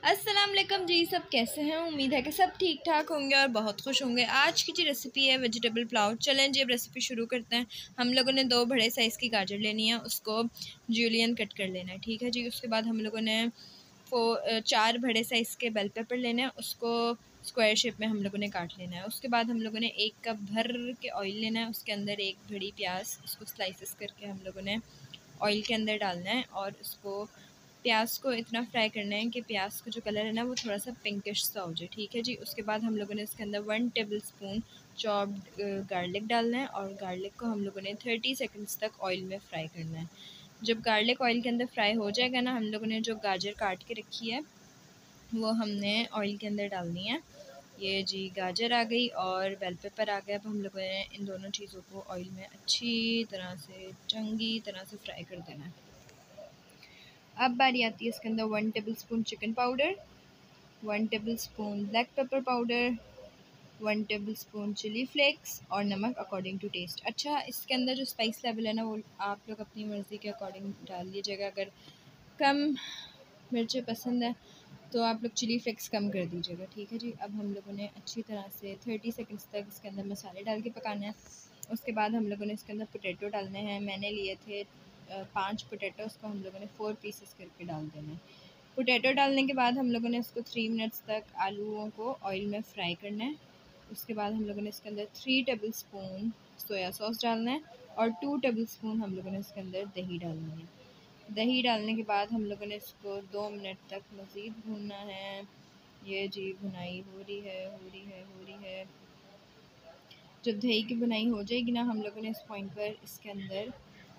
अस्सलाम वालेकुम जी। सब कैसे हैं? उम्मीद है कि सब ठीक ठाक होंगे और बहुत खुश होंगे। आज की जो रेसिपी है वेजिटेबल पुलाव। चलें जी अब रेसिपी शुरू करते हैं। हम लोगों ने 2 बड़े साइज़ की गाजर लेनी है, उसको जूलियन कट कर लेना है, ठीक है जी। उसके बाद हम लोगों ने 4 बड़े साइज़ के बेल पेपर लेने हैं, उसको स्क्वायर शेप में हम लोगों ने काट लेना है। उसके बाद हम लोगों ने 1 कप भर के ऑयल लेना है, उसके अंदर 1 बड़ी प्याज, उसको स्लाइसेस करके हम लोगों ने ऑयल के अंदर डालना है और उसको प्याज को इतना फ्राई करना है कि प्याज का जो कलर है ना वो थोड़ा सा पिंकिश सा हो जाए, ठीक है जी। उसके बाद हम लोगों ने इसके अंदर 1 टेबलस्पून चॉप्ड गार्लिक डालना है और गार्लिक को हम लोगों ने 30 सेकंड्स तक ऑयल में फ्राई करना है। जब गार्लिक ऑयल के अंदर फ्राई हो जाएगा ना, हम लोगों ने जो गाजर काट के रखी है वो हमने ऑयल के अंदर डालनी है। ये जी गाजर आ गई और बेल पेपर आ गया। अब हम लोगों ने इन दोनों चीज़ों को ऑयल में अच्छी तरह से चंगी तरह से फ्राई कर देना है। अब बारी आती है इसके अंदर 1 tablespoon chicken powder, 1 tablespoon black pepper powder, 1 tablespoon chilli flakes और नमक अकॉर्डिंग टू टेस्ट। अच्छा, इसके अंदर जो स्पाइस लेवल है ना वो आप लोग अपनी मर्ज़ी के अकॉर्डिंग डाल लीजिएगा। अगर कम मिर्चें पसंद है तो आप लोग चिली फ्लेक्स कम कर दीजिएगा, ठीक है जी। अब हम लोगों ने अच्छी तरह से 30 सेकंड्स तक इसके अंदर मसाले डाल के पकाना है। उसके बाद हम लोगों ने इसके अंदर पोटैटो डालने हैं। मैंने लिए थे 5 पोटैटो, उसको हम लोगों ने 4 पीसेस करके डाल देना है। पोटैटो डालने के बाद हम लोगों ने इसको 3 मिनट्स तक आलूओं को ऑयल में फ्राई करना है। उसके बाद हम लोगों ने इसके अंदर 3 टेबलस्पून सोया सॉस डालना है और 2 टेबलस्पून हम लोगों ने इसके अंदर दही डालनी है। दही डालने के बाद हम लोगों ने इसको 2 मिनट तक मज़ीद भूनना है। ये जी भुनाई हो रही है। जब दही की भुनाई हो जाएगी ना, हम लोगों ने इस पॉइंट पर इसके अंदर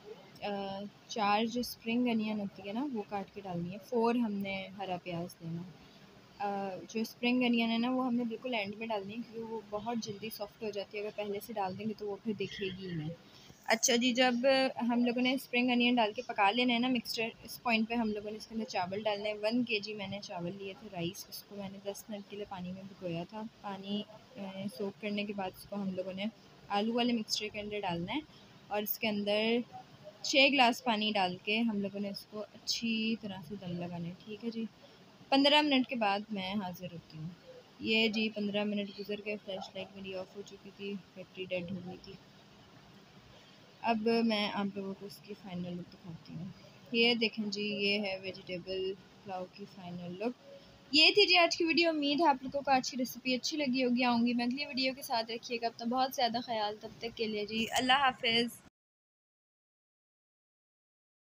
4 जो स्प्रिंग अनियन होती है ना वो काट के डालनी है। 4 हमने हरा प्याज देना। जो स्प्रिंग अनियन है ना वो हमने बिल्कुल एंड में डालनी है क्योंकि वो बहुत जल्दी सॉफ्ट हो जाती है। अगर पहले से डाल देंगे तो वो फिर दिखेगी ही नहीं। अच्छा जी, जब हम लोगों ने स्प्रिंग अनियन डाल के पका लेना है ना मिक्सचर, इस पॉइंट पे हम लोगों ने इसके अंदर चावल डालना है। 1 केजी मैंने चावल लिए थे राइस, उसको मैंने 10 मिनट के लिए पानी में भिगोया था। पानी सोक करने के बाद उसको हम लोगों ने आलू वाले मिक्सचर के अंदर डालना है और इसके अंदर 6 गिलास पानी डाल के हम लोगों ने इसको अच्छी तरह से दम लगाना है, ठीक है जी। 15 मिनट के बाद मैं हाज़िर होती हूँ। ये जी 15 मिनट गुजर गए, फ्लैश लाइट मेरी ऑफ हो चुकी थी, बैटरी डेड हो गई थी। अब मैं आप लोगों को इसकी फ़ाइनल लुक दिखाती हूँ। ये देखें जी, ये है वेजिटेबल पुलाव की फ़ाइनल लुक। ये थी जी आज की वीडियो। उम्मीद है आप लोगों को आज की रेसिपी अच्छी लगी होगी। आऊँगी मैं अगली वीडियो के साथ। रखिएगा अपना बहुत ज़्यादा ख्याल। तब तक के लिए जी अल्लाह हाफ़िज़।